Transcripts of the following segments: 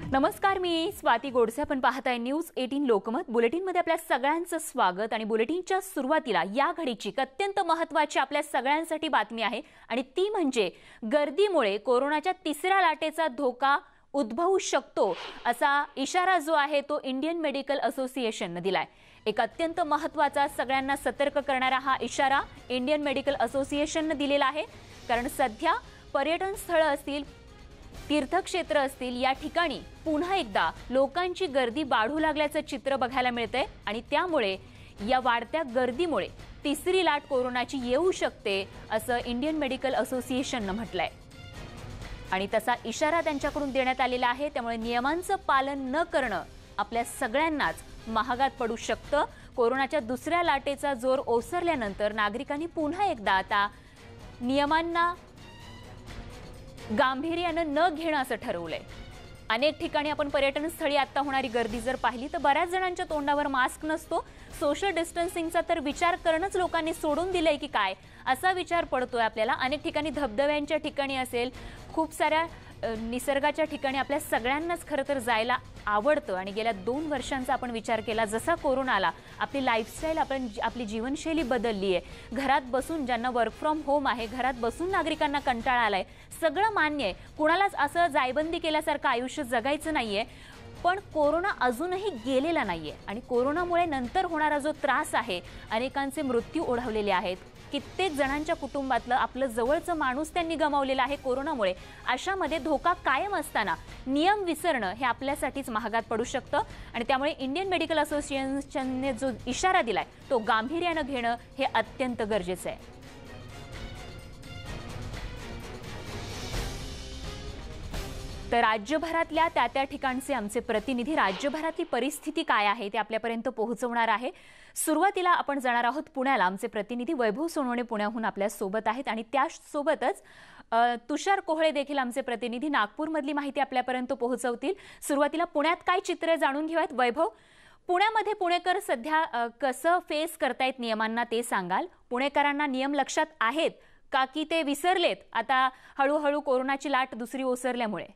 नमस्कार, मी स्वाती गोडसे. आपण पाहताय न्यूज 18 लोकमत. बुलेटिनमध्ये आपल्या सगळ्यांचं स्वागत. आणि बुलेटिनच्या सुरुवातीला या घडीची अत्यंत महत्त्वाची आपल्या सगळ्यांसाठी बातमी आहे आणि ती म्हणजे गर्दीमुळे कोरोनाच्या तिसऱ्या लाटेचा धोका उद्भवू शकतो असा इशारा जो आहे तो इंडियन मेडिकल असोसिएशनने दिलाय. एक अत्यंत महत्त्वाचा, सगळ्यांना सतर्क करणारा हा इशारा इंडियन मेडिकल असोसिएशनने दिलेला आहे. कारण सध्या पर्यटन स्थळं असतील, तीर्थक्षेत्र असतील, या ठिकाणी पुन्हा एकदा लोकांची गर्दी वाढू लागल्याचं चित्र बघायला मिळतंय आणि त्यामुळे या वाढत्या गर्दीमुळे तिसरी लाट कोरोनाची येऊ शकते असं इंडियन मेडिकल असोसिएशनने म्हटलंय आणि तसा इशारा त्यांच्याकडून देण्यात आलेला आहे. त्यामुळे नियमांचं पालन न करणं आपल्या सगळ्यांनाच महागात पडू शकतं. कोरोनाच्या दुसऱ्या लाटेचा जोर ओसरल्यानंतर नागरिकांनी पुन्हा एकदा आता नियमांना गांभीर्यानं न घेणं असं ठरवलंय. अनेक ठिकाणी आपण पर्यटन स्थळी आता होणारी गर्दी जर पाहिली तर बऱ्याच जणांच्या तोंडावर मास्क नसतो. सोशल डिस्टन्सिंगचा तर विचार करणंच लोकांनी सोडून दिलंय की काय असा विचार पडतोय आपल्याला. अनेक ठिकाणी धबधब्यांच्या ठिकाणी असेल, खूप साऱ्या निसर्गाच्या ठिकाणी आपल्या सगळ्यांनाच खरं तर जायला आवडतं. आणि गेल्या 2 वर्षांचा आपण विचार केला, जसा कोरोना आला आपली लाईफस्टाईल, आपली जीवनशैली बदलली आहे. घरात बसून, ज्यांना वर्क फ्रॉम होम आहे, घरात बसून नागरिकांना कंटाळा आलाय. सगळं मान्य आहे, कुणालाच असं जायबंदी केल्यासारखं आयुष्य जगायचं नाहीये. पण कोरोना अजूनही गेलेला नाहीये आणि कोरोनामुळे नंतर होणारा जो त्रास आहे, अनेकांचे मृत्यू ओढवलेले आहेत. कित्येक जणांच्या कुटुंबातलं आपलं जवळचं माणूस त्यांनी गमावलेला आहे कोरोनामुळे. अशामध्ये धोका कायम असताना नियम विसरणं हे आपल्यासाठीच महागात पडू शकतं आणि त्यामुळे इंडियन मेडिकल असोसिएशनने जो इशारा दिलाय तो गांभीर्यानं घेणं हे अत्यंत गरजेचं आहे. तर राज्यभरातल्या त्या ठिकाणचे आमचे प्रतिनिधी राज्यभरातली परिस्थिती काय आहे ते आपल्यापर्यंत पोहोचवणार आहे. सुरुवातीला आपण जाणार आहोत पुण्याला. आमचे प्रतिनिधी वैभव सोनवणे पुण्याहून आपल्या सोबत आहेत आणि त्यासोबतच तुषार कोहळे देखील आमचे प्रतिनिधी नागपूरमधली माहिती आपल्यापर्यंत पोहोचवतील. सुरुवातीला पुण्यात काय चित्र आहे जाणून घेऊयात. वैभव, पुण्यामध्ये पुणेकर सध्या कसं फेस करतायत नियमांना ते सांगाल. पुणेकरांना नियम लक्षात आहेत का की ते विसरलेत आता हळूहळू कोरोनाची लाट दुसरी ओसरल्यामुळे?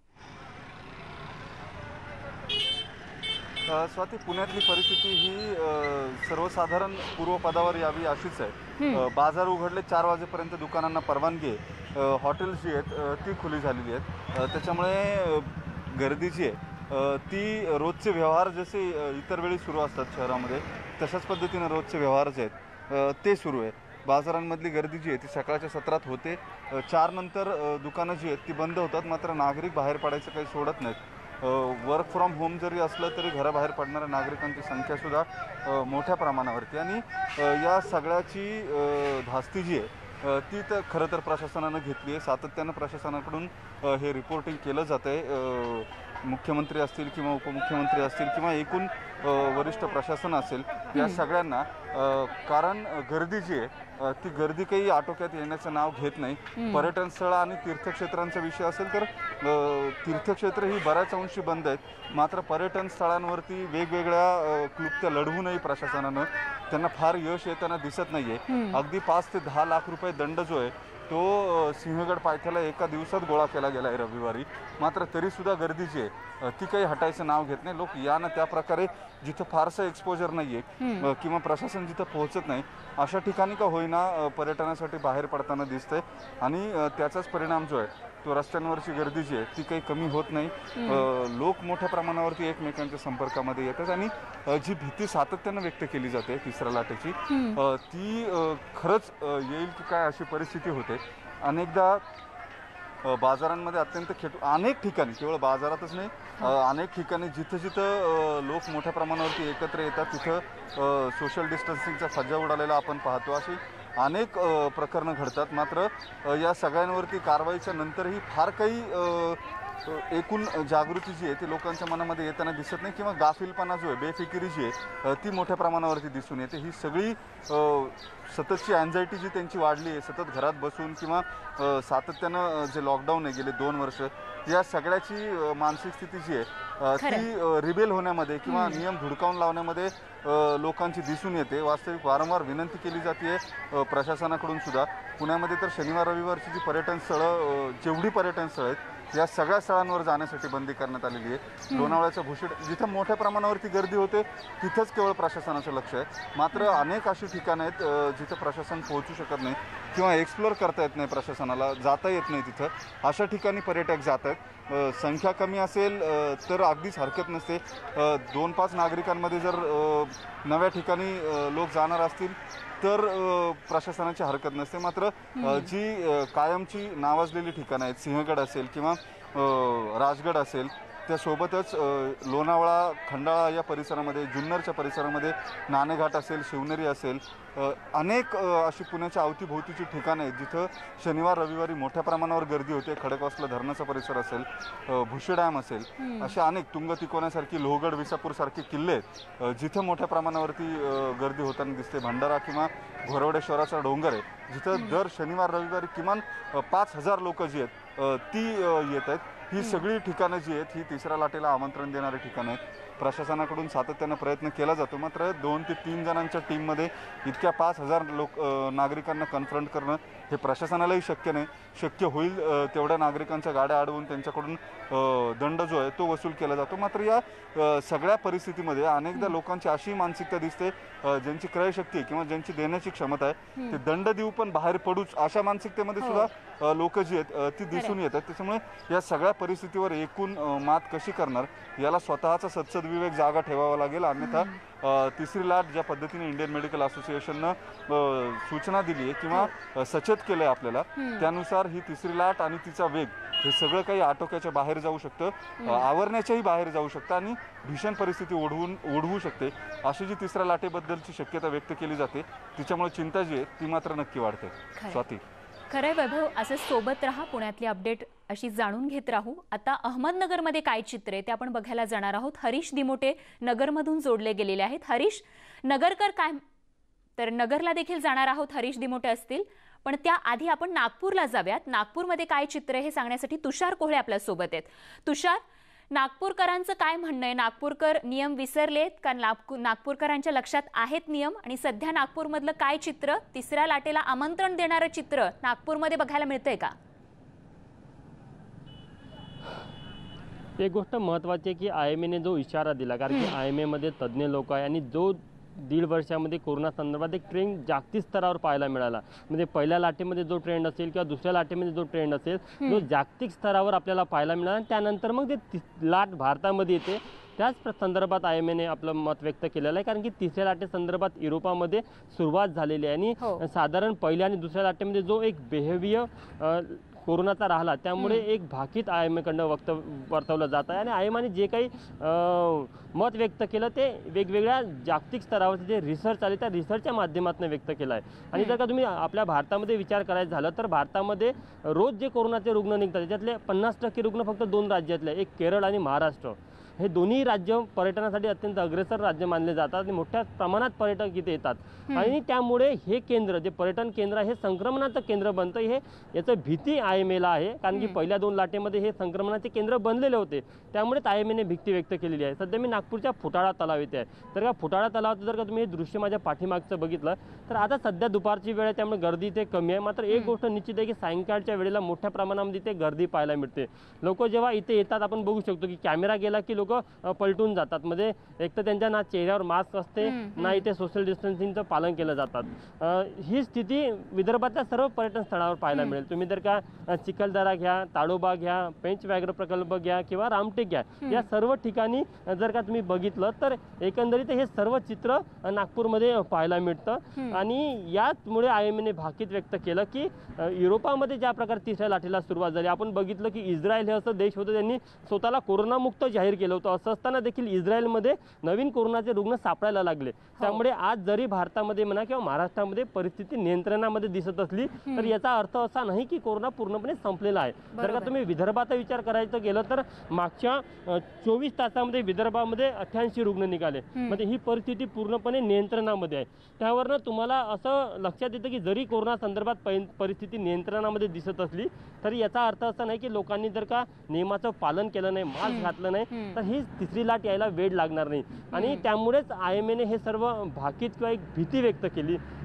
स्वाती, पुण्यातली परिस्थिती ही सर्वसाधारण पूर्वपदावर यावी अशीच आहे. बाजार उघडले, 4 वाजेपर्यंत दुकानांना परवानगी आहे. हॉटेल्स जी आहेत ती खुली झालेली आहेत. त्याच्यामुळे गर्दी जी आहे ती रोजचे व्यवहार जसे इतर वेळी सुरू असतात शहरामध्ये तशाच पद्धतीने रोजचे व्यवहार जे आहेत ते सुरू आहे. बाजारांमधली गर्दी जी आहे ती सकाळच्या सत्रात होते. 4 नंतर दुकानं जी आहेत ती बंद होतात. मात्र नागरिक बाहेर पडायचं काही सोडत नाहीत. वर्क फ्रॉम होम जरी असलं तरी घराबाहेर पडणाऱ्या नागरिकांची संख्यासुद्धा मोठ्या प्रमाणावरती आणि या सगळ्याची धास्ती जी आहे ती तर खरं तर प्रशासनानं घेतली आहे. सातत्यानं प्रशासनाकडून हे रिपोर्टिंग केलं जातं आहे. मुख्यमंत्री असतील किंवा उपमुख्यमंत्री असतील किंवा एकूण वरिष्ठ प्रशासन असेल या सगळ्यांना, कारण गर्दी जी आहे ती गर्दी काही आटोक्यात येण्याचं नाव घेत नाही. पर्यटन स्थळं आणि तीर्थक्षेत्रांचा विषय असेल तर तीर्थक्षेत्र ही बऱ्याच अंशी बंद आहेत. मात्र पर्यटन स्थळांवरती वेगवेगळ्या क्लुप्त्या लढवूनही प्रशासनानं त्यांना फार यश येताना दिसत नाहीये. अगदी 5 ते 10 लाख रुपये दंड जो आहे तो सिंहगड पायथ्याला एका दिवसात गोळा केला गेला आहे रविवारी. मात्र तरीसुद्धा गर्दी जी आहे ती काही हटायचं नाव घेत नाही. लोक यानं त्या प्रकारे जिथं फारसं एक्सपोजर नाही आहे किंवा प्रशासन जिथं पोहोचत नाही अशा ठिकाणी का होईना पर्यटनासाठी बाहेर पडताना दिसतंय आणि त्याचाच परिणाम जो आहे तो रस्त्यांवरची गर्दी जी आहे ती काही कमी होत नाही. लोक मोठ्या प्रमाणावरती एकमेकांच्या संपर्कामध्ये येतात आणि जी भीती सातत्यानं व्यक्त केली जाते तिसऱ्या लाटेची ती खरंच येईल की काय अशी परिस्थिती होते. अनेकदा बाजारांमध्ये अत्यंत अनेक ठिकाणी, केवळ बाजारातच नाही, अनेक ठिकाणी जिथं जिथं लोक मोठ्या प्रमाणावरती एकत्र येतात तिथं सोशल डिस्टन्सिंगचा फज्जा उडालेला आपण पाहतो. अशी अनेक प्रकरणं घडतात. मात्र या सगळ्यांवरती कारवाईच्या नंतरही फार काही एकूण जागृती जी आहे ती लोकांच्या मनामध्ये येताना दिसत नाही किंवा गाफिलपणा जो आहे, बेफिकिरी जी आहे ती मोठ्या प्रमाणावरती दिसून येते. ही सगळी सततची अँझायटी जी त्यांची वाढली आहे, सतत घरात बसून किंवा सातत्यानं जे लॉकडाऊन आहे गेले 2 वर्ष, या सगळ्याची मानसिक स्थिती जी आहे ती रिबेल होण्यामध्ये किंवा नियम धुडकावून लावण्यामध्ये लोकांची दिसून येते. वास्तविक वारंवार विनंती केली जाते प्रशासनाकडून सुद्धा. पुण्यामध्ये तर शनिवार रविवारची जी पर्यटन स्थळं, जेवढी पर्यटन स्थळं आहेत या सगळ्या स्थळांवर जाण्यासाठी बंदी करण्यात आलेली आहे. लोणावळ्याचं भुशिड जिथं मोठ्या प्रमाणावरती गर्दी होते तिथंच केवळ प्रशासनाचं लक्ष आहे. मात्र अनेक अशी ठिकाणं आहेत जिथं प्रशासन पोहोचू शकत नाही किंवा एक्सप्लोअर करता येत नाही, प्रशासनाला जाता येत नाही तिथं. अशा ठिकाणी पर्यटक जात आहेत. संख्या कमी असेल तर अगदीच हरकत नसते. 2-5 नागरिकांमध्ये जर नव्या ठिकाणी लोक जाणार असतील तर प्रशासनाची हरकत नसते. मात्र जी कायमची नावाजलेली ठिकाणं आहेत, सिंहगड असेल किंवा राजगड असेल, त्यासोबतच लोणावळा, खंडाळा या परिसरामध्ये, जुन्नरच्या परिसरामध्ये नाणेघाट असेल, शिवनेरी असेल, अनेक अशी पुण्याच्या अवतीभोवतीची ठिकाणं आहेत जिथं शनिवार रविवारी मोठ्या प्रमाणावर गर्दी होते. खडकवासला धरणाचा परिसर असेल, भुशी डॅम असेल, असे अनेक, तुंग तिकोण्यासारखी, लोहगड, विसापूरसारखे किल्ले आहेत जिथं मोठ्या प्रमाणावरती गर्दी होताना दिसते. भंडारा किंवा घोरवडेश्वराचा डोंगर आहे जिथं दर शनिवार रविवारी किमान 5,000 लोक जी आहेत ती येत आहेत. ही सगळी ठिकाणं जी आहेत ही तिसऱ्या लाटेला आमंत्रण देणारी ठिकाणं आहेत. प्रशासनाकडून सातत्यानं प्रयत्न केला जातो, मात्र 2 ते 3 जणांच्या टीममध्ये इतक्या 5,000 नागरिकांना कन्फ्रंट करणं हे प्रशासनालाही शक्य नाही. शक्य होईल तेवढ्या नागरिकांच्या गाड्या अडवून त्यांच्याकडून दंड जो आहे तो वसूल केला जातो. मात्र या सगळ्या परिस्थितीमध्ये अनेकदा लोकांची अशी मानसिकता दिसते ज्यांची क्रयशक्ती किंवा ज्यांची देण्याची क्षमता आहे ते दंड देऊ पण बाहेर पडूच, अशा मानसिकतेमध्ये सुद्धा लोक जी आहेत ती दिसून येतात. त्याच्यामुळे या सगळ्या परिस्थितीवर एकूण मात कशी करणार याला स्वतःचा सद्सद्विवेक जागा ठेवावा लागेल. अन्यथा तिसरी लाट ज्या पद्धतीने इंडियन मेडिकल असोसिएशननं सूचना दिली आहे किंवा सचेत केलं आहे आपल्याला, त्यानुसार ही तिसरी लाट आणि तिचा वेग हे सगळं काही आटोक्याच्या बाहेर जाऊ शकतं, आवरण्याच्याही बाहेर जाऊ शकतं आणि भीषण परिस्थिती ओढवू शकते. अशी जी तिसऱ्या लाटेबद्दलची शक्यता व्यक्त केली जाते तिच्यामुळे चिंता जी आहे ती मात्र नक्की वाढते. स्वाती. खरंय वैभव, असं सोबत राहा, पुण्यातली अपडेट अशी जाणून घेत राहू. आता अहमदनगरमध्ये काय चित्र आहे ते आपण बघायला जाणार आहोत. हरीश दिमोटे नगरमधून जोडले गेलेले आहेत. हरीश, नगरकर काय, तर नगरला देखील जाणार आहोत, हरीश दिमोटे असतील. पण त्याआधी आपण नागपूरला जाऊयात. नागपूरमध्ये काय चित्र आहे हे सांगण्यासाठी तुषार कोहळे आपल्या सोबत आहेत. तुषार, नागपूरकरांचं काय म्हणणं आहे? नागपूरकर नियम विसरलेत का? नागपूरकरांच्या लक्षात आहेत नियम? आणि सध्या नागपूरमधलं काय चित्र, तिसऱ्या लाटेला आमंत्रण देणारं चित्र नागपूरमध्ये बघायला मिळतंय का? एक गोष्ट महत्त्वाची आहे की IMAने जो इशारा दिला, कारण की IMA मध्ये तज्ज्ञ लोक आहे आणि जो 1.5 वर्षामध्ये कोरोना संदर्भात एक ट्रेंड जागतिक स्तरावर पाहायला मिळाला. म्हणजे पहिल्या लाटेमध्ये जो ट्रेंड असेल किंवा दुसऱ्या लाटेमध्ये जो ट्रेंड असेल जो जागतिक स्तरावर आपल्याला पाहायला मिळाला, आणि त्यानंतर मग ते लाट भारतामध्ये येते. त्याच संदर्भात IMAने आपलं मत व्यक्त केलेलं आहे, कारण की तिसऱ्या लाटेसंदर्भात युरोपामध्ये सुरुवात झालेली आहे आणि साधारण पहिल्या आणि दुसऱ्या लाटेमध्ये जो एक बिहेवियर कोरोनाचा राहिला त्यामुळे एक भाकीत IMAकडनं वर्तवलं जात आहे. आणि IMAने जे काही मत व्यक्त केलं ते वेगवेगळ्या जागतिक स्तरावरचे जे रिसर्च आले त्या रिसर्चच्या माध्यमातून व्यक्त केलं आहे. आणि जर का तुम्ही आपल्या भारतामध्ये विचार करायचा झालं तर भारतामध्ये रोज जे कोरोनाचे रुग्ण निघतात त्याच्यातले 50% रुग्ण फक्त 2 राज्यातले, एक केरळ आणि महाराष्ट्र. हे दोन्ही राज्य पर्यटनासाठी अत्यंत अग्रेसर राज्य मानले जातात आणि मोठ्या प्रमाणात पर्यटक इथे येतात. आणि त्यामुळे हे केंद्र, जे पर्यटन केंद्र हे संक्रमणाचं केंद्र बनतं, हे याचं भीती IMAला आहे. कारण की पहिल्या 2 लाटेमध्ये हे संक्रमणाचे केंद्र बनलेले होते, त्यामुळेच IMAने भीती व्यक्त केलेली आहे. सध्या मी नागपूरच्या फुटाळा तलाव येथे आहे. तर का फुटाळा तलावाचं जर का तुम्ही हे दृश्य माझ्या पाठीमागचं बघितलं तर आता सध्या दुपारची वेळ आहे त्यामुळे गर्दी इथे कमी आहे. मात्र एक गोष्ट निश्चित आहे की सायंकाळच्या वेळेला मोठ्या प्रमाणामध्ये इथे गर्दी पाहायला मिळते. लोक जेव्हा इथे येतात आपण बघू शकतो की कॅमेरा गेला की लोक पलटून जातात. म्हणजे एक तर त्यांच्या ना चेहऱ्यावर मास्क असते ना इथे सोशल डिस्टन्सिंगचं पालन केलं जातात. ही स्थिती विदर्भातल्या सर्व पर्यटन स्थळावर पाहायला मिळेल. तुम्ही जर का चिखलदरा घ्या, ताडोबा घ्या, पेंच व्याघ्र प्रकल्प घ्या किंवा रामटेक घ्या, या सर्व ठिकाणी जर का तुम्ही बघितलं तर एकंदरीत हे सर्व चित्र नागपूरमध्ये पाहायला मिळतं. आणि याचमुळे IMAने भाकीत व्यक्त केलं की युरोपामध्ये ज्या प्रकारे तिसऱ्या लाटेला सुरुवात झाली, आपण बघितलं की इस्रायल हे असं देश होतं त्यांनी स्वतःला कोरोनामुक्त जाहीर केलं होतं. असं असताना देखील इस्रायलमध्ये नवीन कोरोनाचे रुग्ण सापडायला लागले. त्यामुळे आज जरी भारतामध्ये म्हणा किंवा महाराष्ट्रामध्ये परिस्थिती नियंत्रणामध्ये दिसत असली तर याचा अर्थ असा नाही की कोरोना पूर्णपणे संपलेला आहे. जर का तुम्ही विदर्भाचा विचार करायचं गेलं तर मागच्या 24 तासामध्ये विदर्भामध्ये 88 रुग्ण निघाले. म्हणजे ही परिस्थिती पूर्णपणे नियंत्रणामध्ये आहे. त्यावरनं तुम्हाला असं लक्षात येतं की जरी कोरोना संदर्भात परिस्थिती नियंत्रणामध्ये दिसत असली तरी याचा अर्थ असा नाही की लोकांनी जर का नियमाचं पालन केलं नाही, मास्क घातलं नाही तर ही तिसरी लाट यायला वेळ लागणार नाही. आणि त्यामुळेच IMAने हे सर्व भाकीत किंवा एक भीती व्यक्त केली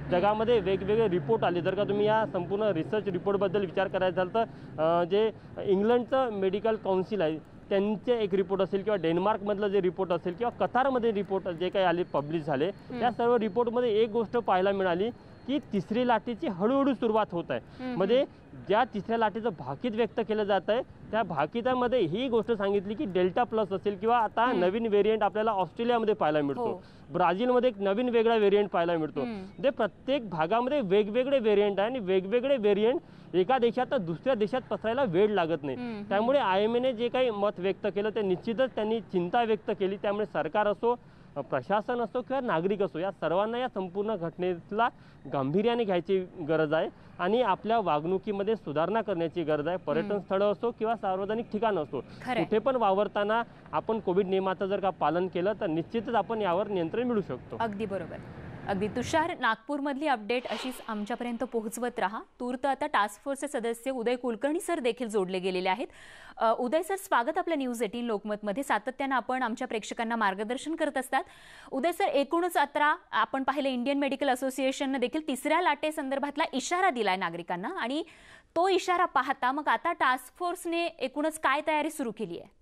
जगामध्ये वेगवेगळे रिपोर्ट आले. जर का तुम्ही या संपूर्ण रिसर्च रिपोर्टबद्दल विचार करायचा झाला तर जे इंग्लंडचं मेडिकल काउन्सिल आहे त्यांचे एक रिपोर्ट असेल किंवा डेन्मार्कमधलं जे रिपोर्ट असेल किंवा कतारमध्ये रिपोर्ट जे काही आले पब्लिश झाले त्या सर्व रिपोर्टमध्ये एक गोष्ट पाहायला मिळाली की तिसरी लाटेची हळूहळू सुरुवात होत आहे. म्हणजे ज्या तिसऱ्या लाटेचं भाकीत व्यक्त केलं जात आहे त्या भाकितामध्ये ही गोष्ट सांगितली की डेल्टा प्लस असेल किंवा आता नवीन व्हेरियंट आपल्याला ऑस्ट्रेलियामध्ये पाहायला मिळतो, ब्राझीलमध्ये एक नवीन वेगळा व्हेरियंट पाहायला मिळतो. म्हणजे प्रत्येक भागामध्ये वेगवेगळे व्हेरियंट आहे आणि वेगवेगळे व्हेरियंट एका देशात दुसऱ्या देशात पसरायला वेळ लागत नाही. त्यामुळे IMAने जे काही मत व्यक्त केलं ते निश्चितच त्यांनी चिंता व्यक्त केली. त्यामुळे सरकार असो, प्रशासन असो किंवा नागरिक असो या सर्वांना या संपूर्ण घटनेला गांभीर्याने घ्यायची गरज आहे आणि आपल्या वागणुकीमध्ये सुधारणा करण्याची गरज आहे. पर्यटन स्थळं असो किंवा सार्वजनिक ठिकाणं असो, कुठे पण वावरताना आपण कोविड नियमाचं जर का पालन केलं तर निश्चितच आपण यावर नियंत्रण मिळू शकतो. अगदी बरोबर. अगदी तुषार, नागपूरमधली अपडेट अशीच आमच्यापर्यंत पोहोचवत राहा. तूर्त आता टास्क फोर्सचे सदस्य उदय कुलकर्णी सर देखील जोडले गेलेले आहेत. उदय सर, स्वागत आपल्या न्यूज 18 लोकमतमध्ये. सातत्यानं आपण आमच्या प्रेक्षकांना मार्गदर्शन करत असतात. उदय सर, एकूणच आता आपण पाहिलं इंडियन मेडिकल असोसिएशनने देखील तिसऱ्या लाटेसंदर्भातला इशारा दिलाय नागरिकांना आणि तो इशारा पाहता मग आता टास्क फोर्सने एकूणच काय तयारी सुरू केली आहे?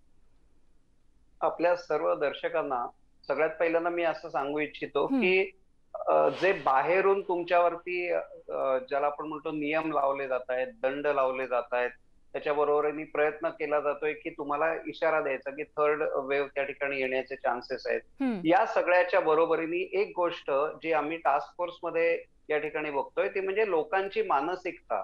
आपल्या सर्व दर्शकांना सगळ्यात पहिल्यांदा मी असं सांगू इच्छितो की जे बाहेरून तुमच्यावरती ज्याला आपण म्हणतो नियम लावले जात आहेत, दंड लावले जात आहेत, त्याच्याबरोबरही प्रयत्न केला जातोय की तुम्हाला इशारा द्यायचा की थर्ड वेव्ह त्या ठिकाणी येण्याचे चान्सेस आहेत. या सगळ्याच्या बरोबरीने एक गोष्ट जी आम्ही टास्क फोर्स मध्ये या ठिकाणी बघतोय ती म्हणजे लोकांची मानसिकता.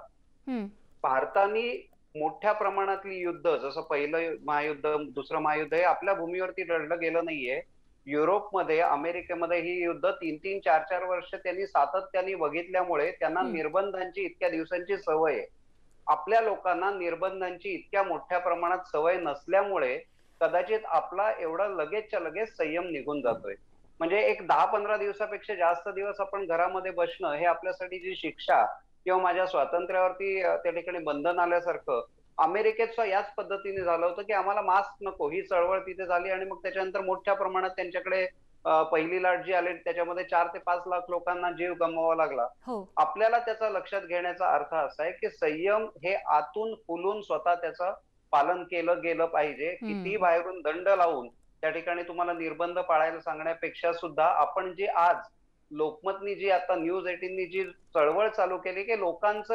भारताने मोठ्या प्रमाणातली युद्ध, जसं पहिलं महायुद्ध, दुसरं महायुद्ध हे आपल्या भूमीवरती लढलं गेलं नाहीये. युरोपमध्ये, अमेरिकेमध्ये ही युद्ध 3-3, 4-4 वर्ष त्यांनी सातत्याने बघितल्यामुळे त्यांना निर्बंधांची इतक्या दिवसांची सवय आहे. आपल्या लोकांना निर्बंधांची इतक्या मोठ्या प्रमाणात सवय नसल्यामुळे कदाचित आपला एवढा लगेचच्या लगेच संयम निघून जातोय. म्हणजे एक 10-15 दिवसापेक्षा जास्त दिवस आपण घरामध्ये बसणं हे आपल्यासाठी जी शिक्षा किंवा माझ्या स्वातंत्र्यावरती त्या ठिकाणी बंधन आल्यासारखं अमेरिकेत याच पद्धतीने झालं होतं की आम्हाला मास्क नको, ही चळवळ तिथे झाली आणि मग त्याच्यानंतर मोठ्या प्रमाणात त्यांच्याकडे पहिली लाट जी आली त्याच्यामध्ये 4 ते 5 लाख लोकांना जीव गमवावा लागला. आपल्याला त्याचा लक्षात घेण्याचा अर्थ असा आहे की संयम हे आतून फुलून स्वतः त्याचं पालन केलं गेलं पाहिजे. किती बाहेरून दंड लावून त्या ठिकाणी तुम्हाला निर्बंध पाळायला सांगण्यापेक्षा सुद्धा आपण जी आज लोकमतनी जी आता न्यूज 18नी जी चळवळ चालू केली की लोकांचं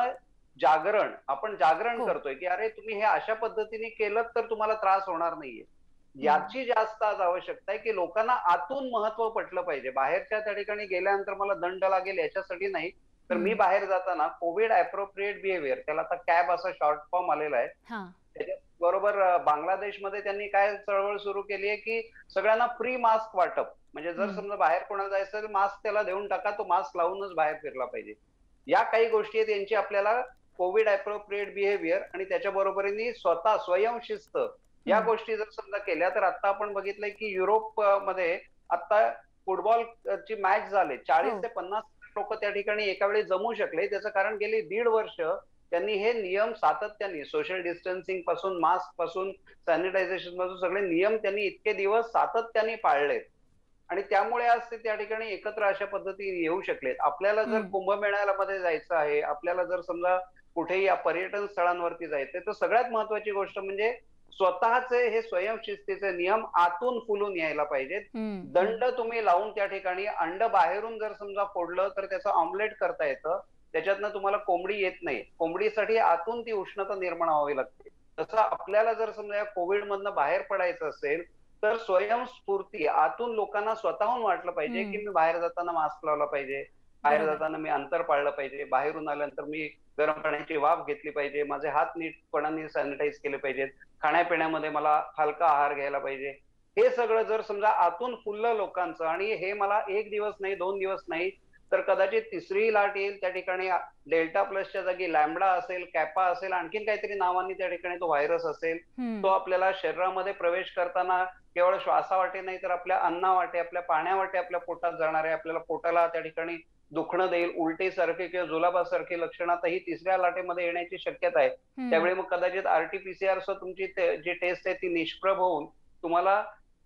जागरण, आपण जागरण करतोय की अरे तुम्ही हे अशा पद्धतीने केलं तर तुम्हाला त्रास होणार नाहीये. याची जास्त आज आवश्यकता आहे की लोकांना आतून महत्व पटलं पाहिजे. बाहेरच्या त्या ठिकाणी गेल्यानंतर मला दंड लागेल याच्यासाठी नाही, तर मी बाहेर जाताना कोविड अप्रोप्रिएट बिहेवियर, त्याला आता कॅब असा शॉर्ट फॉर्म आलेला आहे, त्याच्याबरोबर बांगलादेशमध्ये त्यांनी काय चळवळ सुरू केली आहे की सगळ्यांना फ्री मास्क वाटप. म्हणजे जर समजा बाहेर कोणाला जायचं असेल मास्क त्याला देऊन टाका, तो मास्क लावूनच बाहेर फिरला पाहिजे. या काही गोष्टी आहेत यांची आपल्याला कोविड अप्रोप्रिएट बिहेवियर आणि त्याच्या बरोबरीने स्वतः स्वयंशिस्त या गोष्टी जर समजा केल्या तर आता आपण बघितलंय की युरोप मध्ये आता फुटबॉलची मॅच झाले, 40 ते 50 लोक त्या ठिकाणी एका वेळी जमू शकले. त्याचं कारण गेली 1.5 वर्ष त्यांनी हे नियम सातत्याने सोशल डिस्टन्सिंग पासून, मास्क पासून, सॅनिटायझेशन पासून सगळे नियम त्यांनी इतके दिवस सातत्याने पाळलेत आणि त्यामुळे आज ते त्या ठिकाणी एकत्र अशा पद्धतीने येऊ शकलेत. आपल्याला जर कुंभमेळ्यामध्ये जायचं आहे, आपल्याला जर समजा कुठेही या पर्यटन स्थळांवरती जायचंय, तर सगळ्यात महत्वाची गोष्ट म्हणजे स्वतःचे हे स्वयंशिस्तीचे नियम आतून फुलून यायला पाहिजेत. दंड तुम्ही लावून त्या ठिकाणी अंड बाहेरून जर समजा फोडलं तर त्याचं ऑमलेट करता येतं, त्याच्यातनं तुम्हाला कोंबडी येत नाही. कोंबडीसाठी आतून ती उष्णता निर्माण व्हावी लागते. तसं आपल्याला जर समजा या कोविड मधनं बाहेर पडायचं असेल तर स्वयंस्फूर्ती आतून लोकांना स्वतःहून वाटलं पाहिजे की मी बाहेर जाताना मास्क लावला पाहिजे, बाहेर जाताना मी अंतर पाळलं पाहिजे, बाहेरून आल्यानंतर मी गरम पाण्याची वाफ घेतली पाहिजे, माझे हात नीटपणाने सॅनिटाईज केले पाहिजेत, खाण्यापिण्यामध्ये मला हलका आहार घ्यायला पाहिजे. हे सगळं जर समजा आतून फुललं लोकांचं आणि हे मला 1 दिवस नाही, 2 दिवस नाही, तर कदाचित तिसरी लाट येईल. त्या ठिकाणी डेल्टा प्लसच्या जागी लॅम्बडा असेल, कॅपा असेल, आणखीन काहीतरी नावांनी त्या ठिकाणी तो व्हायरस असेल. तो आपल्याला शरीरामध्ये प्रवेश करताना केवळ श्वासावाटे नाही तर आपल्या अन्नावाटे, आपल्या पाण्यावाटे आपल्या पोटात जाणार आहे. आपल्याला पोटाला त्या ठिकाणी दुखणं देईल, उलटीसारखे किंवा जुलाबासारखी लक्षणं आता ही तिसऱ्या लाटेमध्ये येण्याची शक्यता आहे. त्यावेळी मग कदाचित RT-PCR तुमची जी टेस्ट आहे ती निष्प्रभ होऊन तुम्हाला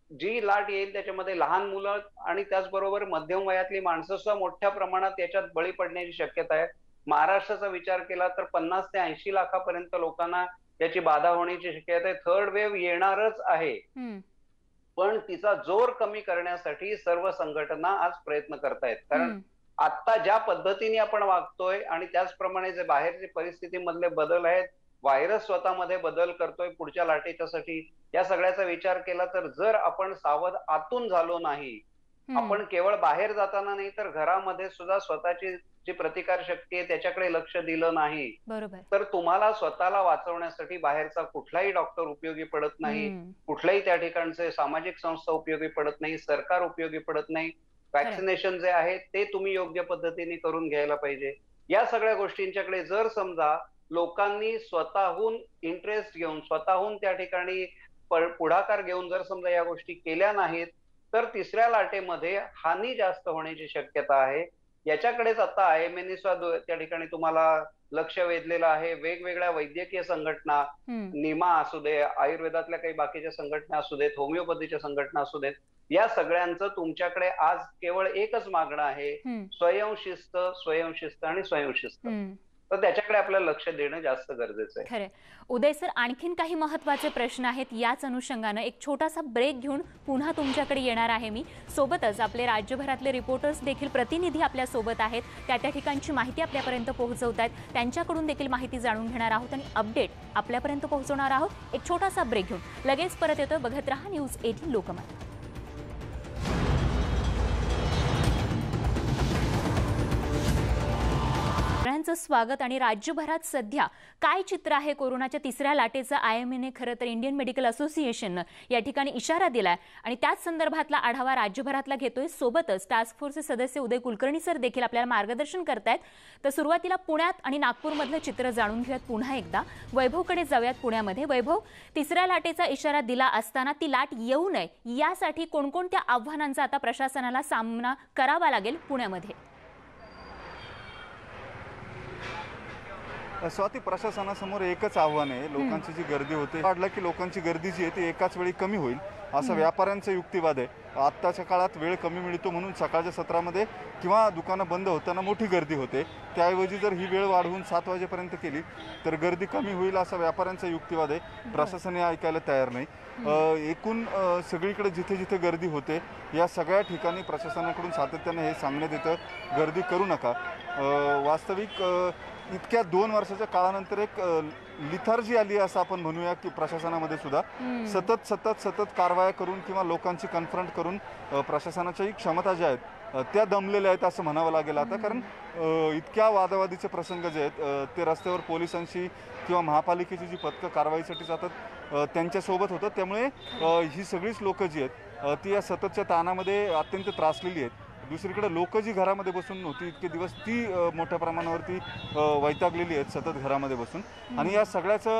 जी लाट येईल त्याच्यामध्ये लहान मुलं आणि त्याचबरोबर मध्यम वयातली माणसं सुद्धा मोठ्या प्रमाणात याच्यात बळी पडण्याची शक्यता आहे. महाराष्ट्राचा विचार केला तर 50 ते 80 लाखापर्यंत लोकांना याची बाधा होण्याची शक्यता आहे. थर्ड वेव्ह येणारच आहे. पण तिचा जोर कमी करण्यासाठी सर्व संघटना आज प्रयत्न करतायत. कारण आता ज्या पद्धतीने आपण वागतोय आणि त्याचप्रमाणे जे बाहेरच्या परिस्थितीमधले बदल आहेत, व्हायरस स्वतःमध्ये बदल करतोय पुढच्या लाटेच्यासाठी, या सगळ्याचा विचार केला तर जर आपण सावध आतून झालो नाही, आपण केवळ बाहेर जाताना नाही तर घरामध्ये सुद्धा स्वतःची जी प्रतिकार शक्ती आहे त्याच्याकडे लक्ष दिलं नाही, तर तुम्हाला स्वतःला वाचवण्यासाठी बाहेरचा कुठलाही डॉक्टर उपयोगी पडत नाही, कुठल्याही त्या ठिकाणचे सामाजिक संस्था उपयोगी पडत नाही, सरकार उपयोगी पडत नाही. वॅक्सिनेशन जे आहे ते तुम्ही योग्य पद्धतीने करून घ्यायला पाहिजे. या सगळ्या गोष्टींच्याकडे जर समजा लोकांनी स्वतःहून इंटरेस्ट घेऊन, स्वतःहून त्या ठिकाणी पुढाकार घेऊन जर समजा या गोष्टी केल्या नाहीत, तर तिसऱ्या लाटेमध्ये हानी जास्त होण्याची शक्यता आहे. याच्याकडेच आता IMA सुद्धा त्या ठिकाणी तुम्हाला लक्ष वेधलेलं आहे. वेगवेगळ्या वैद्यकीय संघटना, निमा असू दे, आयुर्वेदातल्या काही बाकीच्या संघटना असू देत, होमिओपॅथीच्या संघटना असू देत, या सगळ्यांचं तुमच्याकडे आज केवळ एकच मागणं आहे, स्वयंशिस्त, स्वयंशिस्त आणि स्वयंशिस्त. तर त्याच्याकडे आपल्याला लक्ष देणं जास्त गरजेचं आहे. खरं. उदय सर, आणखीन काही महत्त्वाचे प्रश्न आहेत. याच अनुषंगानं एक छोटासा ब्रेक घेऊन पुन्हा तुमच्याकडे येणार आहे मी. सोबतच आपले राज्यभरातले रिपोर्टर्स देखील, प्रतिनिधी आपल्या सोबत आहेत, त्या ठिकाणची माहिती आपल्यापर्यंत पोहोचवत आहेत. त्यांच्याकडून देखील माहिती जाणून घेणार आहोत आणि अपडेट आपल्यापर्यंत पोहोचवणार आहोत. एक छोटासा ब्रेक घेऊन लगेच परत येतोय. बघत रहा न्यूज 18 लोकमत. स्वागत. आणि राज्यभरात सध्या काय चित्र आहे कोरोनाच्या तिसऱ्या लाटेचं, IMAने खरं तर इंडियन मेडिकल असोसिएशननं या ठिकाणी इशारा दिलाय आणि त्याच संदर्भातला आढावा राज्यभरातला घेतोय. सोबतच टास्क फोर्सचे सदस्य उदय कुलकर्णी सर देखील आपल्याला मार्गदर्शन करतायत. तर सुरुवातीला पुण्यात आणि नागपूरमधलं चित्र जाणून घेऊयात. पुन्हा एकदा वैभवकडे जाऊयात. पुण्यामध्ये वैभव, तिसऱ्या लाटेचा इशारा दिला असताना ती लाट येऊ नये यासाठी कोणकोणत्या आव्हानांचा आता प्रशासनाला सामना करावा लागेल पुण्यामध्ये? स्वाती, प्रशासनासमोर एकच आव्हान आहे. लोकांची जी गर्दी होते, वाढलं की लोकांची गर्दी जी आहे ती एकाच वेळी कमी होईल असं व्यापाऱ्यांचा युक्तिवाद आहे. आत्ताच्या काळात वेळ कमी मिळतो म्हणून सकाळच्या सत्रामध्ये किंवा दुकानं बंद होताना मोठी गर्दी होते. त्याऐवजी जर ही वेळ वाढवून 7 वाजेपर्यंत केली तर गर्दी कमी होईल असा व्यापाऱ्यांचा युक्तिवाद आहे. प्रशासन हे ऐकायला तयार नाही. एकूण सगळीकडे जिथे जिथे गर्दी होते या सगळ्या ठिकाणी प्रशासनाकडून सातत्याने हे सांगण्यात येतं, गर्दी करू नका. वास्तविक इतक्या 2 वर्षाच्या काळानंतर एक लिथार्जी आली असं आपण म्हणूया की प्रशासनामध्ये सुद्धा सतत सतत सतत कारवाया करून किंवा लोकांची कन्फ्रंट करून प्रशासनाच्याही क्षमता ज्या आहेत त्या दमलेल्या आहेत असं म्हणावं लागेल आता. कारण इतक्या वादावादीचे प्रसंग जे आहेत ते रस्त्यावर पोलिसांशी किंवा महापालिकेची जी पथकं कारवाईसाठी जातात त्यांच्यासोबत होतं. त्यामुळे ही सगळीच लोकं जी आहेत ती या सततच्या ताणामध्ये अत्यंत त्रासलेली आहेत. दुसरीकडे लोक जी घरामध्ये बसून होती इतके दिवस ती मोठ्या प्रमाणावरती वैतागलेली आहेत सतत घरामध्ये बसून. आणि या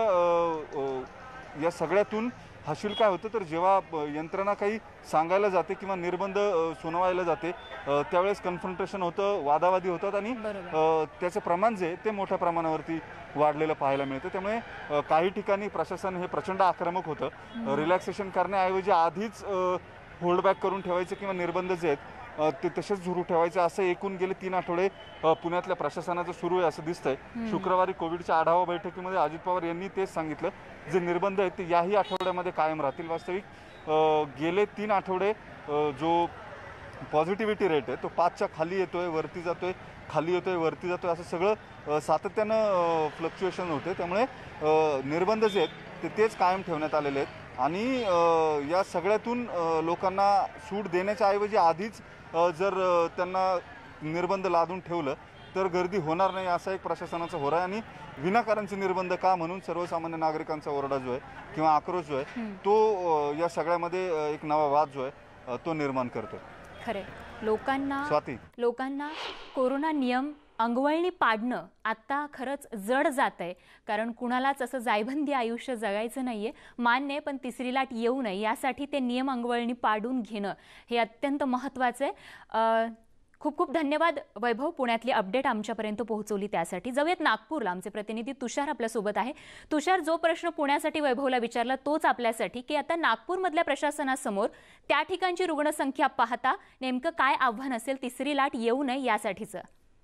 सगळ्यातून हाशील काय होतं तर जेव्हा यंत्रणा काही सांगायला जाते किंवा निर्बंध सुनावायला जाते त्यावेळेस कन्फ्रंटेशन होतं, वादावादी होतात आणि त्याचं प्रमाण जे ते मोठ्या प्रमाणावरती वाढलेलं पाहायला मिळतं. त्यामुळे काही ठिकाणी प्रशासन हे प्रचंड आक्रमक होतं. रिलॅक्सेशन करण्याऐवजी आधीच होल्डबॅक करून ठेवायचं किंवा निर्बंध जे आहेत ते तसेच सुरू ठेवायचं असं एकूण गेले 3 आठवडे पुण्यातल्या प्रशासनाचं सुरू आहे असं दिसतंय. शुक्रवारी कोविडच्या आढावा बैठकीमध्ये अजित पवार यांनी तेच सांगितलं, जे निर्बंध आहेत ते याही आठवड्यामध्ये कायम राहतील. वास्तविक गेले 3 आठवडे जो पॉझिटिव्हिटी रेट आहे तो 5च्या खाली येतोय, वरती जातोय, खाली येतोय, वरती जातोय, असं सगळं सातत्यानं फ्लक्च्युएशन होते. त्यामुळे निर्बंध जे आहेत तेच कायम ठेवण्यात आलेले आहेत. आणि या सगळ्यातून लोकांना सूट देण्याच्या ऐवजी आधीच जर त्यांना निर्बंध लादून ठेवलं तर गर्दी होणार नाही असा एक प्रशासनाचा होरा आहे. आणि विनाकारणचे निर्बंध का म्हणून सर्वसामान्य नागरिकांचा ओरडा जो आहे किंवा आक्रोश जो आहे तो या सगळ्यामध्ये एक नवा वाद जो आहे तो निर्माण करतो. खरे, लोकांना कोरोना नियम अंगवळणी पाडणं आता खरंच जड जात आहे. कारण कुणालाच असं जायबंदी आयुष्य जगायचं नाहीये, मान्य, पण तिसरी लाट येऊ नये यासाठी ते नियम अंगवळणी पाडून घेणं हे अत्यंत महत्त्वाचं आहे. खूप खूप धन्यवाद वैभव, पुण्यातली अपडेट आमच्यापर्यंत पोहोचवली त्यासाठी. जाऊयात नागपूरला. आमचे प्रतिनिधी तुषार आपल्यासोबत आहे. तुषार, जो प्रश्न पुण्यासाठी वैभवला विचारला तोच आपल्यासाठी, की आता नागपूरमधल्या प्रशासनासमोर त्या ठिकाणची रुग्णसंख्या पाहता नेमकं काय आव्हान असेल तिसरी लाट येऊ नये यासाठीचं?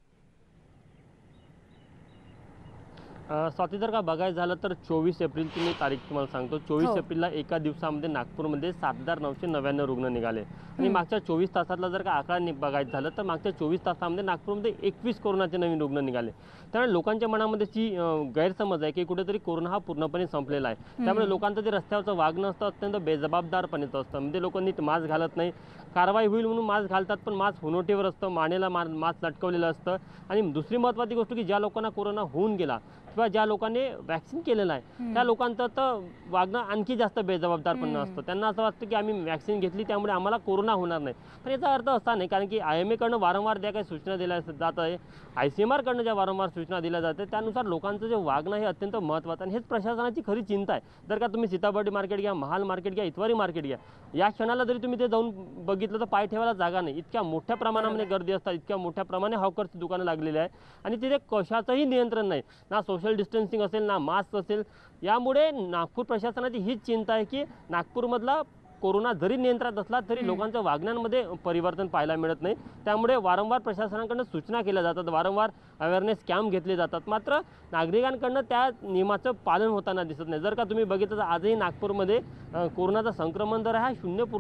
स्वाती, जर का बघायचं झालं तर 24 एप्रिलची मी तारीख तुम्हाला सांगतो. 24 एप्रिलला एका दिवसामध्ये नागपूरमध्ये 7,999 रुग्ण निघाले आणि मागच्या 24 तासातला जर का आकडा बघायचं झालं तर मागच्या 24 तासामध्ये नागपूरमध्ये 21 कोरोनाचे नवीन रुग्ण निघाले. त्यामुळे लोकांच्या मनामध्ये जी गैरसमज आहे की कुठेतरी कोरोना हा पूर्णपणे संपलेला आहे. त्यामुळे लोकांचं जे रस्त्यावरचं वागणं असतं अत्यंत बेजबाबदारपणेचं असतं. म्हणजे लोक नीट मास्क घालत नाही, कारवाई होईल म्हणून मास्क घालतात पण मास्क हुनोटीवर असतं, मानेला मास्क लटकवलेलं असतं. आणि दुसरी महत्त्वाची गोष्ट की ज्या लोकांना कोरोना होऊन गेला किंवा ज्या लोकांनी वॅक्सिन केलेलं आहे त्या लोकांचं तर वागणं आणखी जास्त बेजबाबदारपणे असतं. त्यांना असं वाटतं की आम्ही वॅक्सिन घेतली त्यामुळे आम्हाला कोरोना होणार नाही. पण याचा अर्थ असा नाही, कारण की IMA कडनं वारंवार ज्या काही सूचना दिल्या जात आहे, ICMR कडनं ज्या वारंवार सूचना दिल्या जाते त्यानुसार लोकांचं जे वागणं हे अत्यंत महत्त्वाचं आणि हेच प्रशासनाची खरी चिंता आहे. जर का तुम्ही सीताबर्डी मार्केट घ्या, महाल मार्केट घ्या, इतवारी मार्केट घ्या, या क्षणाला जरी तुम्ही ते जाऊन बघितलं तर पाय ठेवायला जागा नाही. इतक्या मोठ्या प्रमाणामध्ये गर्दी असतात, इतक्या मोठ्या प्रमाणे हॉकर्सची दुकानं लागलेली आहे आणि तिथे कशाचंही नियंत्रण नाही. ना सोशल डिस्टन्सिंग असेल ना मास्क असेल. यामुळे नागपूर प्रशासनाची हीच चिंता आहे की नागपूरमधला कोरोना जरी नियंत्रणात असला तरी लोकांच्या वागण्यामध्ये परिवर्तन पाहायला मिळत नाही. त्यामुळे वारंवार प्रशासनाकडून सूचना केल्या जातात, वारंवार अवेअरनेस कॅम्प घेतले जातात, मात्र नागरिकांकडनं त्या नियमाचं पालन होताना दिसत नाही. जर का तुम्ही बघितलं तर आजही नागपूरमध्ये कोरोनाचा संक्रमण दर हा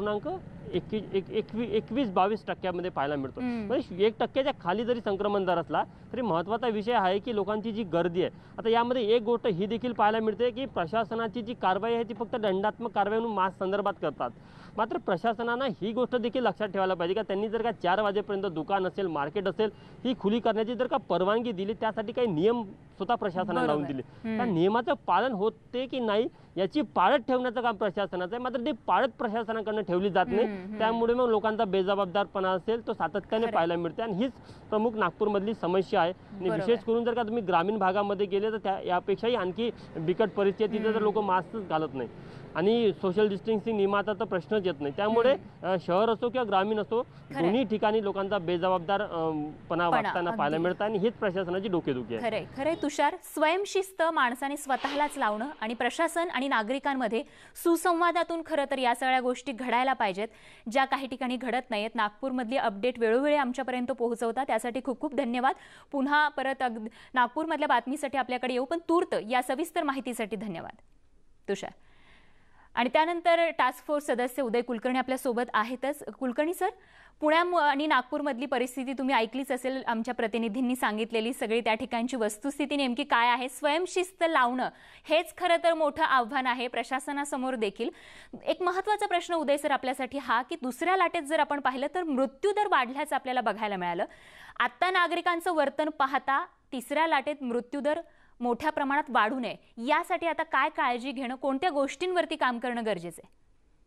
0.21-22% पाहायला मिळतो. म्हणजे 1% खाली जरी संक्रमण दर असला तरी महत्त्वाचा विषय आहे की लोकांची जी गर्दी आहे. आता यामध्ये एक गोष्ट ही देखील पाहायला मिळते की प्रशासनाची जी कारवाई आहे ती फक्त दंडात्मक कारवाई म्हणून मास्क संदर्भात करतात. मात्र प्रशासनानं ही गोष्ट देखील लक्षात ठेवायला पाहिजे का त्यांनी जर का 4 वाजेपर्यंत दुकान असेल, मार्केट असेल, ही खुली करण्याची जर का परवानगी दिली, त्यासाठी काही नियम स्वतः प्रशासनाने लावून दिले. त्या नियमाचं पालन होते की नाही याची पाळत ठेवण्याचं काम प्रशासनाचं आहे, मात्र ते पाळत प्रशासनाकडनं ठेवली जात नाही. त्यामुळे मग लोकांचा बेजबाबदारपणा असेल तो सातत्याने पाहायला मिळते आणि हीच प्रमुख नागपूरमधली समस्या आहे. आणि विशेष करून जर का तुम्ही ग्रामीण भागामध्ये गेले तर यापेक्षाही आणखी बिकट परिस्थिती, तिथे तर लोक मास्कच घालत नाही आणि सोशल डिस्टन्सिंग नियमाचा तर प्रश्नच येत नाही. त्यामुळे शहर असो किंवा ग्रामीण असो दोन्ही ठिकाणी लोकांचा बेजबाबदारपणा वागताना पाहायला मिळतं आणि हीच प्रशासनाची डोकेदुखी आहे. खरे तुषार, स्वयंशिस्त माणसाने स्वतःलाच लावणं आणि प्रशासन आणि नागरिकांमध्ये सुसंवादातून खरं तर या सगळ्या गोष्टी घडायला पाहिजेत, ज्या काही ठिकाणी घडत नाहीत. नागपूरमधली अपडेट वेळोवेळी आमच्यापर्यंत पोहोचवता त्यासाठी खूप खूप धन्यवाद. पुन्हा परत नागपूरमधल्या बातमीसाठी आपल्याकडे येऊ, पण तूर्त या सविस्तर माहितीसाठी धन्यवाद तुषार. आणि त्यानंतर टास्क फोर्स सदस्य उदय कुलकर्णी आपल्या सोबत आहेतच. कुलकर्णी सर, पुण्या आणि नागपूरमधली परिस्थिती तुम्ही ऐकलीच असेल, आमच्या प्रतिनिधींनी सांगितलेली सगळी त्या ठिकाणची वस्तुस्थिती नेमकी काय आहे. स्वयंशिस्त लावणं हेच खरं तर मोठं आव्हान आहे प्रशासनासमोर देखील. एक महत्त्वाचा प्रश्न उदय सर आपल्यासाठी हा, की दुसऱ्या लाटेत जर आपण पाहिलं तर मृत्यूदर वाढल्याचं आपल्याला बघायला मिळालं. आता नागरिकांचं वर्तन पाहता तिसऱ्या लाटेत मृत्यूदर मोठ्या प्रमाणात वाढू नये यासाठी आता काय काळजी घेणं, कोणत्या गोष्टींवरती काम करणं गरजेचं आहे?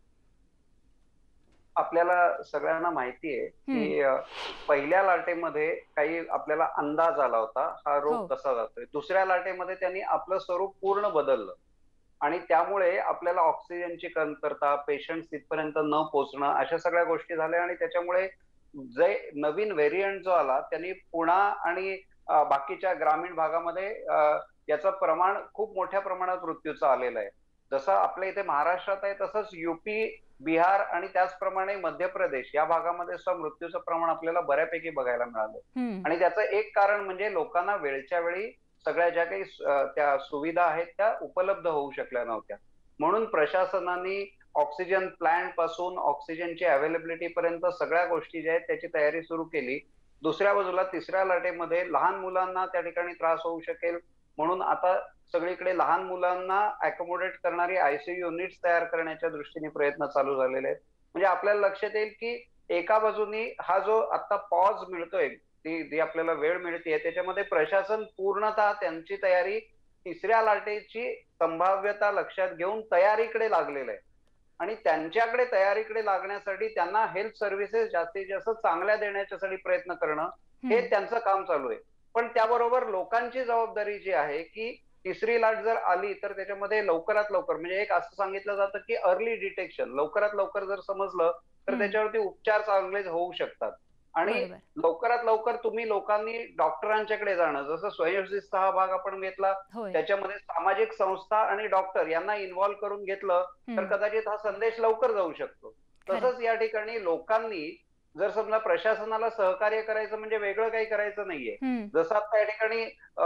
आपल्याला सगळ्यांना माहिती आहे की पहिल्या लाटेमध्ये काही आपल्याला अंदाज आला होता हा रोग कसा जातोय. दुसऱ्या लाटेमध्ये त्यांनी आपलं स्वरूप पूर्ण बदललं आणि त्यामुळे आपल्याला ऑक्सिजनची कमतरता, पेशंट तिथपर्यंत न पोहोचणं, अशा सगळ्या गोष्टी झाल्या आणि त्याच्यामुळे जे नवीन व्हेरियंट जो आला त्यांनी पुणा आणि बाकीच्या ग्रामीण भागामध्ये याचं प्रमाण खूप मोठ्या प्रमाणात मृत्यूचं आलेलं आहे. जसं आपल्या इथे महाराष्ट्रात आहे तसंच UP, बिहार आणि त्याचप्रमाणे मध्य प्रदेश या भागामध्ये सुद्धा मृत्यूचं प्रमाण आपल्याला बऱ्यापैकी बघायला मिळालं. आणि त्याचं एक कारण म्हणजे लोकांना वेळच्या वेळी सगळ्या ज्या काही त्या सुविधा आहेत त्या उपलब्ध होऊ शकल्या नव्हत्या. म्हणून प्रशासनाने ऑक्सिजन प्लांट पासून ऑक्सिजनची अवेलेबिलिटी पर्यंत सगळ्या गोष्टी ज्या आहेत त्याची तयारी सुरू केली. दुसऱ्या बाजूला तिसऱ्या लाटेमध्ये लहान मुलांना त्या ठिकाणी त्रास होऊ शकेल म्हणून आता सगळीकडे लहान मुलांना अकोमोडेट करणारी ICU युनिट्स तयार करण्याच्या दृष्टीने प्रयत्न चालू झालेले आहेत. म्हणजे आपल्याला लक्षात येईल की एका बाजूनी हा जो आता पॉज मिळतोय, ती आपल्याला वेळ मिळतेय, त्याच्यामध्ये प्रशासन पूर्णतः त्यांची तयारी तिसऱ्या लाटेची संभाव्यता लक्षात घेऊन तयारीकडे लागलेलं आहे आणि त्यांच्याकडे तयारीकडे लागण्यासाठी त्यांना हेल्थ सर्व्हिसेस जास्तीत जास्त चांगल्या देण्याच्यासाठी प्रयत्न करणं हे त्यांचं काम चालू आहे. पण त्याबरोबर लोकांची जबाबदारी जी आहे की तिसरी लाट जर आली तर त्याच्यामध्ये लवकरात लवकर, म्हणजे एक असं सांगितलं जातं की अर्ली डिटेक्शन, लवकरात लवकर जर समजलं तर त्याच्यावरती उपचार चांगले होऊ शकतात. आणि बरोबर. लवकरात लवकर तुम्ही लोकांनी डॉक्टरांच्याकडे जाणं, जसं स्वयंशिस्त हा भाग आपण घेतला, होय. त्याच्यामध्ये सामाजिक संस्था आणि डॉक्टर यांना इन्व्हॉल्व्ह करून घेतलं तर कदाचित हा संदेश लवकर जाऊ शकतो. खरंय. तसंच या ठिकाणी लोकांनी जर समजा प्रशासनाला सहकार्य करायचं म्हणजे वेगळं काही करायचं नाहीये. जसं आता या ठिकाणी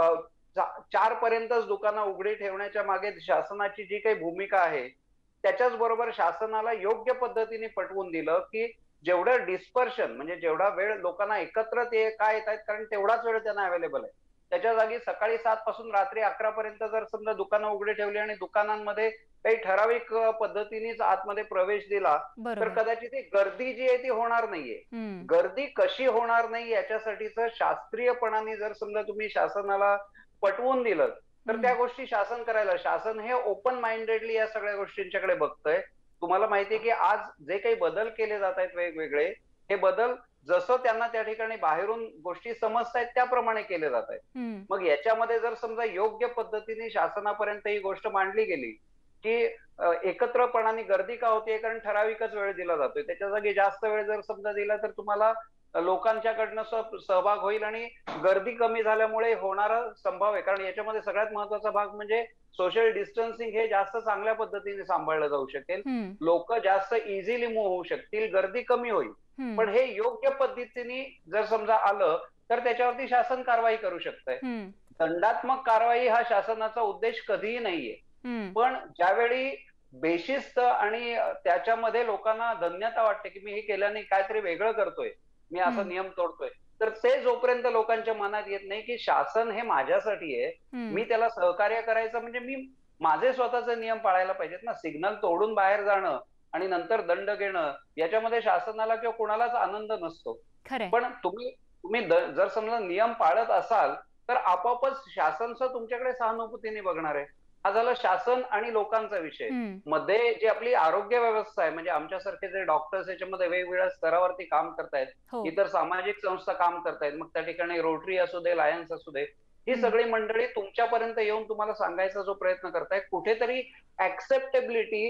4 पर्यंतच दुकानं उघडी ठेवण्याच्या मागे शासनाची जी काही भूमिका आहे, त्याच्याच बरोबर शासनाला योग्य पद्धतीने पटवून दिलं की जेवढं डिस्पर्शन म्हणजे जेवढा वेळ लोकांना एकत्र ते काय येत आहेत, कारण तेवढाच वेळ त्यांना अवेलेबल आहे. त्याच्या जागी सकाळी 7 पासून रात्री 11 पर्यंत जर समजा दुकानं उघडी ठेवली आणि दुकानांमध्ये काही ठराविक पद्धतीनेच आतमध्ये प्रवेश दिला तर बरोबर. कदाचित ही गर्दी जी आहे ती होणार नाहीये. गर्दी कशी होणार नाही याच्यासाठीच शास्त्रीयपणाने जर समजा तुम्ही शासनाला पटवून दिलं तर त्या गोष्टी शासन करायला, शासन हे ओपन माइंडेडली या सगळ्या गोष्टींच्याकडे बघतंय. तुम्हाला माहितीये की आज जे काही बदल केले जात आहेत वेगवेगळे, हे बदल जसं त्यांना त्या ठिकाणी बाहेरून गोष्टी समजतायत त्याप्रमाणे केले जात आहेत. मग याच्यामध्ये जर समजा योग्य पद्धतीने शासनापर्यंत ही गोष्ट मांडली गेली की एकत्रपणाने गर्दी का होतीये, कारण ठराविकच वेळ दिला जातोय, त्याच्या जागी जास्त वेळ जर समजा दिला तर तुम्हाला लोकांच्याकडनं सहभाग होईल आणि गर्दी कमी झाल्यामुळे होणारा संभव आहे. कारण याच्यामध्ये सगळ्यात महत्वाचा भाग म्हणजे सोशल डिस्टन्सिंग हे जास्त चांगल्या पद्धतीने सांभाळलं जाऊ शकेल, लोक जास्त इझिली मूव्ह होऊ शकतील, गर्दी कमी होईल. पण हे योग्य पद्धतीने जर समजा आलं तर त्याच्यावरती शासन कारवाई करू शकतंय. दंडात्मक कारवाई हा शासनाचा उद्देश कधीही नाहीये. पण ज्यावेळी बेशिस्त आणि त्याच्यामध्ये लोकांना धन्यता वाटते की मी हे केल्याने काहीतरी वेगळं करतोय, मी असा नियम तोडतोय, तर ते जोपर्यंत लोकांच्या मनात येत नाही की शासन हे माझ्यासाठी आहे, मी त्याला सहकार्य करायचं म्हणजे मी माझे स्वतःचे नियम पाळायला पाहिजेत ना. सिग्नल तोडून बाहेर जाणं आणि नंतर दंड घेणं याच्यामध्ये शासनाला किंवा कुणालाच आनंद नसतो. पण तुम्ही जर समजा नियम पाळत असाल तर आपोआपच शासन तुमच्याकडे सहानुभूतीने बघणार आहे. हा झाला शासन आणि लोकांचा विषय. मध्ये जी आपली आरोग्य व्यवस्था आहे, म्हणजे आमच्यासारखे जे डॉक्टर्स याच्यामध्ये वेगवेगळ्या स्तरावरती काम करतायत, इतर सामाजिक संस्था काम करतायत, मग त्या ठिकाणी रोटरी असू दे, लायन्स असू दे, ही सगळी मंडळी तुमच्यापर्यंत येऊन तुम्हाला सांगायचा जो प्रयत्न करतायत, कुठेतरी acceptability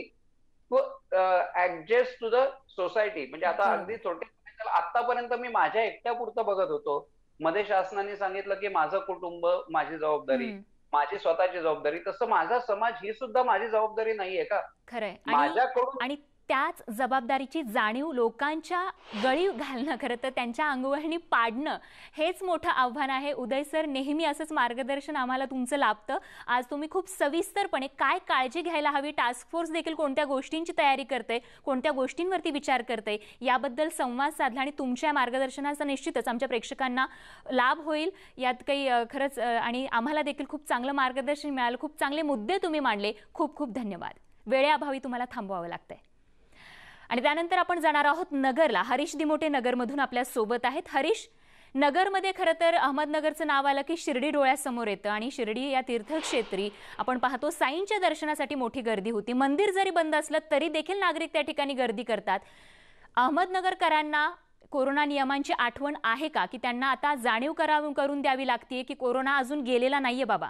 adjust to the society. म्हणजे आता अगदी थोडे आतापर्यंत मी माझ्या एकट्यापुरतं बघत होतो. मध्ये शासनाने सांगितलं की माझं कुटुंब माझी जबाबदारी, माझी स्वतःची जबाबदारी. तसं माझा समाज ही सुद्धा माझी जबाबदारी नाहीये का? खरंय. माझ्याकडून आणि त्याच जबाबदारीची जाणीव लोकांच्या गळी घालणं, खरं तर त्यांच्या अंगवळणी पाडणं, हेच मोठं आव्हान आहे. उदय सर, नेहमी असंच मार्गदर्शन आम्हाला तुमचं लाभतं. आज तुम्ही खूप सविस्तरपणे काय काळजी घ्यायला हवी, टास्क फोर्स देखील कोणत्या गोष्टींची तयारी करते, कोणत्या गोष्टींवरती विचार करते, याबद्दल संवाद साधला आणि तुमच्या मार्गदर्शनाचा निश्चितच आमच्या प्रेक्षकांना लाभ होईल यात काही खरंच, आणि आम्हाला देखील खूप चांगलं मार्गदर्शन मिळालं, खूप चांगले मुद्दे तुम्ही मांडले. खूप खूप धन्यवाद. वेळेअभावी तुम्हाला थांबवावं लागतंय. आणि त्यानंतर आपण जाणार आहोत नगरला. हरीश दिमोटे नगरमधून आपल्या सोबत आहेत. हरीश, नगरमध्ये खरं तर अहमदनगरचं नाव आलं की शिर्डी डोळ्यासमोर येतं आणि शिर्डी या तीर्थक्षेत्री आपण पाहतो साईंच्या दर्शनासाठी मोठी गर्दी होती. मंदिर जरी बंद असलं तरी देखील नागरिक त्या ठिकाणी गर्दी करतात. अहमदनगरकरांना कोरोना नियमांची आठवण आहे का, की त्यांना आता जाणीव करून द्यावी लागते की कोरोना अजून गेलेला नाहीये बाबा?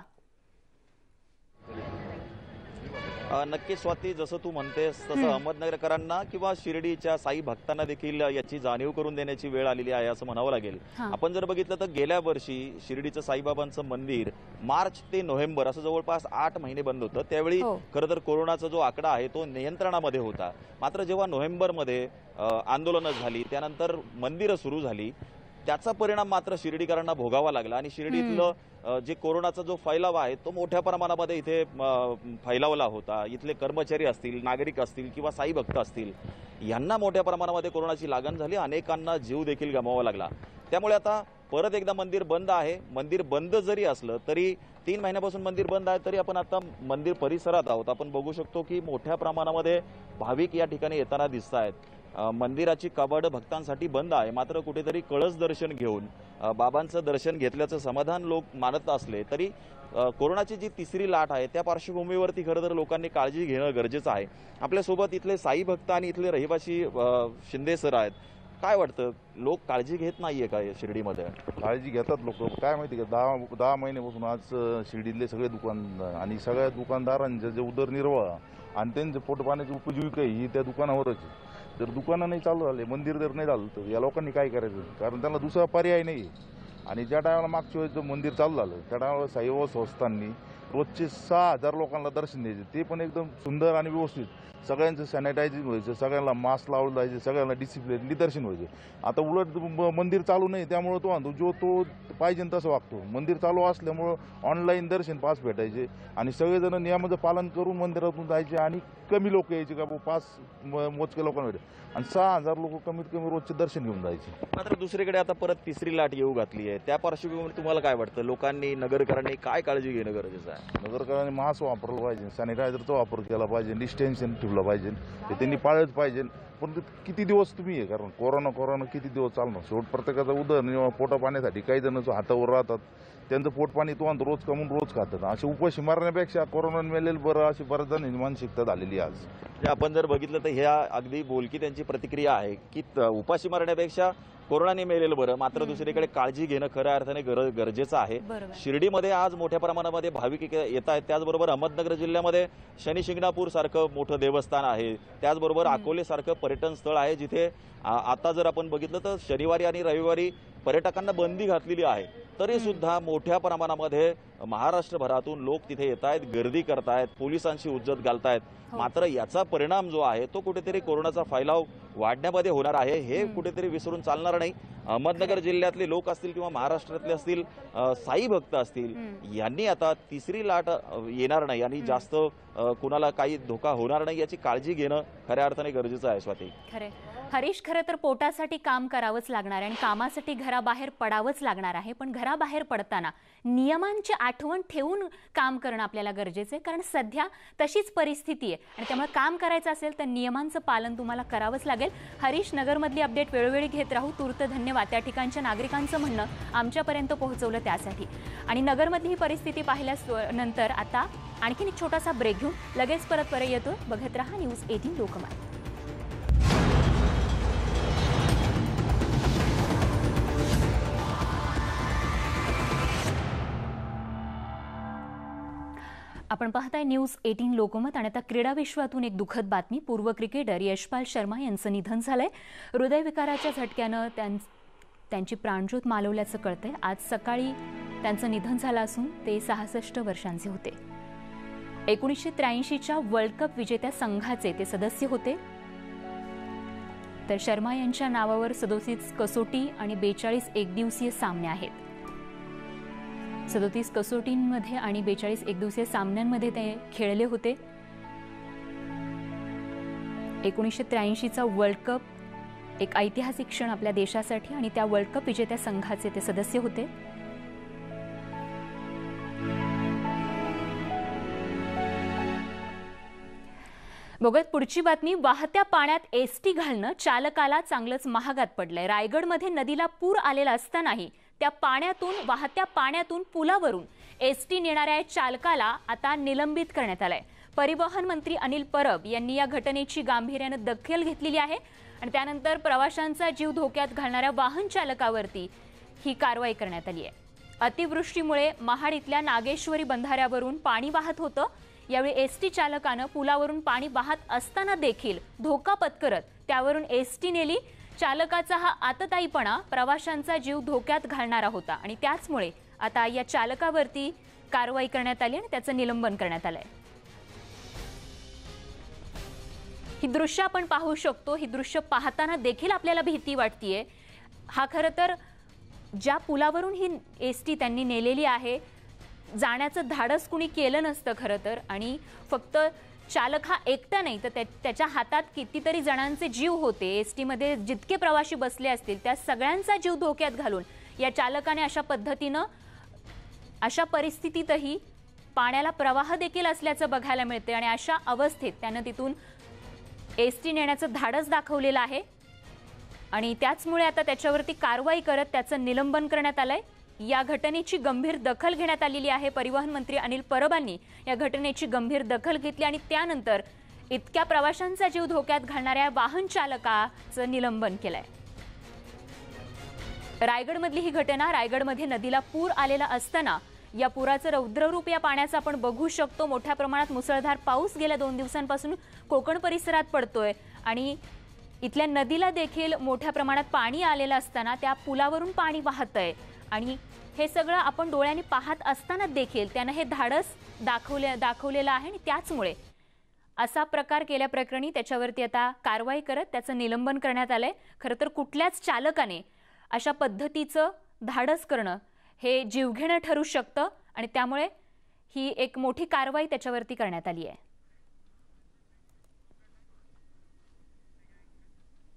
नक्की स्वाती, जसं तू म्हणतेस तसं अहमदनगरकरांना किंवा शिर्डीच्या साई भक्तांना देखील याची जाणीव करून देण्याची वेळ आलेली आहे असं म्हणावं लागेल. आपण जर बघितलं तर गेल्या वर्षी शिर्डीचं साईबाबांचं मंदिर मार्च ते नोव्हेंबर असं जवळपास 8 महिने बंद होतं. त्यावेळी खरं तर कोरोनाचा जो आकडा आहे तो नियंत्रणामध्ये होता. मात्र जेव्हा नोव्हेंबरमध्ये आंदोलनं झाली, त्यानंतर मंदिरं सुरू झाली, त्याचा परिणाम मात्र शिर्डीकरांना भोगावा लागला आणि शिर्डीतलं जे कोरोनाचा जो फैलाव आहे तो मोठ्या प्रमाणामध्ये इथे फैलावला होता. इथले कर्मचारी असतील, नागरिक असतील किंवा साई भक्त असतील, यांना मोठ्या प्रमाणामध्ये कोरोनाची लागण झाली. अनेकांना जीव देखील गमवावा लागला. त्यामुळे आता परत एकदा मंदिर बंद आहे. मंदिर बंद जरी असलं तरी 3 महिन्यापासून मंदिर बंद आहे, तरी आपण आता मंदिर परिसरात आहोत. आपण बघू शकतो की मोठ्या प्रमाणामध्ये भाविक या ठिकाणी येताना दिसत आहेत. मंदिराची कवाडं भक्तांसाठी बंद आहे, मात्र कुठेतरी कळस दर्शन घेऊन बाबांचं दर्शन घेतल्याचं समाधान लोक मानत असले तरी कोरोनाची जी तिसरी लाट आहे त्या पार्श्वभूमीवरती खरं तर लोकांनी काळजी घेणं गरजेचं आहे. आपल्यासोबत इथले साई भक्त आणि इथले रहिवासी शिंदे सर आहेत. काय वाटतं, लोक काळजी घेत नाहीये का शिर्डीमध्ये? काळजी घेतात लोक. काय माहिती का, 10 महिन्यापासून आज शिर्डीतले सगळे दुकानदार आणि सगळ्या दुकानदारांचे जे उदरनिर्वाह आणि त्यांचे पोटपाण्याची उपजीविका ही त्या दुकानावरच आहे. जर दुकानं नाही चालू झाले, मंदिर जर नाही झालं, तर या लोकांनी काय करायचं? कारण त्यांना दुसरा पर्याय नाही. आणि ज्या टायमाला मागच्या वेळेस जर मंदिर चालू झालं त्या टायमाला साईबाबा संस्थांनी रोजचे 6,000 लोकांना दर्शन द्यायचे, ते पण एकदम सुंदर आणि व्यवस्थित. सगळ्यांचं सॅनिटायझिंग व्हायचं, सगळ्यांना मास्क लावलं जायचे, सगळ्यांना डिसिप्लिनली दर्शन व्हायचे. आता उलट मंदिर चालू नाही, त्यामुळे तो आणतो जो तो पाहिजे तसं वागतो. मंदिर चालू असल्यामुळं ऑनलाईन दर्शन पास भेटायचे आणि सगळेजण नियमाचं पालन करून मंदिरातून जायचे आणि कमी लोक यायचे का पास मोजके लोकांना भेटे आणि 6,000 लोक कमीत कमी रोजचे दर्शन घेऊन जायचे. मात्र दुसरीकडे आता परत तिसरी लाट येऊ घातली आहे, त्या पार्श्वभूमीवर तुम्हाला काय वाटतं? लोकांनी, नगरकरांनी काय काळजी घेणं गरजेचं आहे? नगरकरांनी मास्क वापरला पाहिजे, सॅनिटायझरचा वापर केला पाहिजे, डिस्टन्शन ठेवलं पाहिजे, ते त्यांनी पाळलंच पाहिजे. पण किती दिवस तुम्ही आहे, कारण कोरोना किती दिवस चालणार? शेवट प्रत्येकाचा उदरनिर्वाह पोटा पाण्यासाठी काही जण हातावर राहतात, त्यांचं पोट पाणी तो रोज कमवून रोज खातात. असे उपाशी मारण्यापेक्षा कोरोनाने मेलेलं बरं, अशी बऱ्याच जण मानसिकता झालेली आज. आपण जर बघितलं तर ह्या अगदी बोलकी त्यांची प्रतिक्रिया आहे की उपाशी मारण्यापेक्षा कोरोनाने मेलेलं बरं. मात्र दुसरीकडे काळजी घेणं खऱ्या अर्थाने गरजेचं आहे. शिर्डीमध्ये आज मोठ्या प्रमाणामध्ये भाविक येत आहेत. त्याचबरोबर अहमदनगर जिल्ह्यामध्ये शनी शिंगणापूर सारखं मोठं देवस्थान आहे. त्याचबरोबर अकोले सारखं पर्यटन स्थळ आहे, जिथे आता जर आपण बघितलं तर शनिवारी आणि रविवारी पर्यटकांना बंदी घातलेली आहे. तरी सुद्धा मोठ्या प्रमाणामध्ये महाराष्ट्रभरातून लोक तिथे येत आहेत, गर्दी करतायत, पोलिसांशी हुज्जत घालतायत. मात्र याचा परिणाम जो आहे तो कुठेतरी कोरोनाचा फैलाव वाढण्यामध्ये होणार आहे, हे कुठेतरी विसरून चालणार नाही. अहमदनगर जिल्ह्यातले लोक असतील किंवा महाराष्ट्रातले असतील साई भक्त असतील, यांनी आता तिसरी लाट येणार नाही आणि जास्त कुणाला काही धोका होणार नाही याची काळजी घेणं खऱ्या अर्थाने गरजेचं आहे. स्वाती, खरे हरीश, खरं तर पोटासाठी काम करावंच लागणार आहे आणि कामासाठी घराबाहेर पडावंच लागणार आहे. पण घराबाहेर पडताना नियमांची आठवण ठेवून काम करणं आपल्याला गरजेचं आहे, कारण सध्या तशीच परिस्थिती आहे आणि त्यामुळे काम करायचं असेल तर नियमांचं पालन तुम्हाला करावंच लागेल. हरीश, नगरमधली अपडेट वेळोवेळी घेत राहू. तूर्त धन्यवाद त्या ठिकाणच्या नागरिकांचं म्हणणं आमच्यापर्यंत पोहोचवलं त्यासाठी. आणि नगरमधली ही परिस्थिती पाहिल्यानंतर आता आणखीन एक छोटासा ब्रेक घेऊन लगेच परत येतो. बघत रहा न्यूज 18 लोकमत. आपण पाहताय न्यूज 18 लोकमत आणि आता क्रीडा विश्वातून एक दुःखद बातमी. पूर्व क्रिकेटर यशपाल शर्मा यांचं निधन झालंय. हृदयविकाराच्या झटक्यानं त्यांची प्राणज्योत मालवल्याचं कळतंय. आज सकाळी त्यांचं निधन झालं असून ते 66 वर्षांचे होते. 1983च्या वर्ल्ड कप विजेत्या संघाचे ते सदस्य होते. तर शर्मा यांच्या नावावर 37 कसोटी आणि 42 एकदिवसीय सामने आहेत. 37 कसोटींमध्ये आणि 42 एकदिवसीय सामन्यांमध्ये ते खेळले होते. 1983चा वर्ल्ड कप एक ऐतिहासिक क्षण आपल्या देशासाठी आणि त्या वर्ल्ड कप विजेत्या संघाचे ते सदस्य होते. बघत पुढची बातमी. वाहत्या पाण्यात एसटी घालणं चालकाला चांगलंच महागात पडलंय. रायगडमध्ये नदीला पूर आलेला असतानाही त्या वाहत्या पाण्यातून पुलावरून एसटी नेणाऱ्या चालकाला आता निलंबित करण्यात आलंय. परिवहन मंत्री अनिल परब यांनी या घटनेची गांभीर्यानं दखल घेतलेली आहे आणि त्यानंतर प्रवाशांचा जीव धोक्यात घालणाऱ्या वाहन चालकावरती ही कारवाई करण्यात आली आहे. अतिवृष्टीमुळे महाड इथल्या नागेश्वरी बंधाऱ्यावरून पाणी वाहत होतं. यावेळी एसटी चालकानं पुलावरून पाणी वाहत असताना देखील धोका पत्करत त्यावरून एसटी नेली. चालकाचा हा आतताईपणा प्रवाशांचा जीव धोक्यात घालणारा होता आणि त्याचमुळे आता या चालकावरती कारवाई करण्यात आली आणि त्याचं निलंबन करण्यात आलंय. ही दृश्य आपण पाहू शकतो. ही दृश्य पाहताना देखील आपल्याला भीती वाटतेय. हा खरं तर ज्या पुलावरून ही एसटी त्यांनी नेलेली आहे, जाण्याचं धाडस कुणी केलं नसतं खरं तर. आणि फक्त चालक हा एकटा नाही तर त्याच्या हातात कितीतरी जणांचे जीव होते. एसटी मध्ये जितके प्रवासी बसले असतील त्या सगळ्यांचा जीव धोक्यात घालून या चालकाने अशा पद्धतीनं अशा परिस्थितीतही पाण्याला प्रवाह देखील असल्याचं बघायला मिळते आणि अशा अवस्थेत त्यानं तिथून एसटी नेण्याचं धाडस दाखवलेलं आहे आणि त्याचमुळे आता त्याच्यावरती कारवाई करत त्याचं निलंबन करण्यात आलंय. या घटनेची गंभीर दखल घेण्यात आलेली आहे. परिवहन मंत्री अनिल परबांनी या घटनेची गंभीर दखल घेतली आणि त्यानंतर इतक्या प्रवाशांचा जीव धोक्यात घालणाऱ्या वाहन चालकाचं निलंबन केलंय. रायगडमधली ही घटना. रायगडमध्ये नदीला पूर आलेला असताना या पुराचं रौद्ररूप या पाण्याचं आपण बघू शकतो. मोठ्या प्रमाणात मुसळधार पाऊस गेल्या 2 दिवसांपासून कोकण परिसरात पडतोय आणि इथल्या नदीला देखील मोठ्या प्रमाणात पाणी आलेलं असताना त्या पुलावरून पाणी वाहतंय आणि हे सगळं आपण डोळ्यांनी पाहत असताना देखील त्यानं हे धाडस दाखवलेलं आहे आणि त्याचमुळे असा प्रकार केल्याप्रकरणी त्याच्यावरती आता कारवाई करत त्याचं निलंबन करण्यात आलंय। खरं तर कुठल्याच चालकाने अशा पद्धतीचं धाडस करणं हे जीवघेणं ठरू शकतं आणि त्यामुळे ही एक मोठी कारवाई त्याच्यावरती करण्यात आली आहे।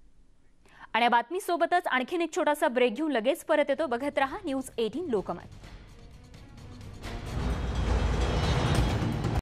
आणि या बातमीसोबतच आणखीन एक छोटासा ब्रेक घेऊन लगेच परत येतो। बघत रहा न्यूज 18 लोकमत।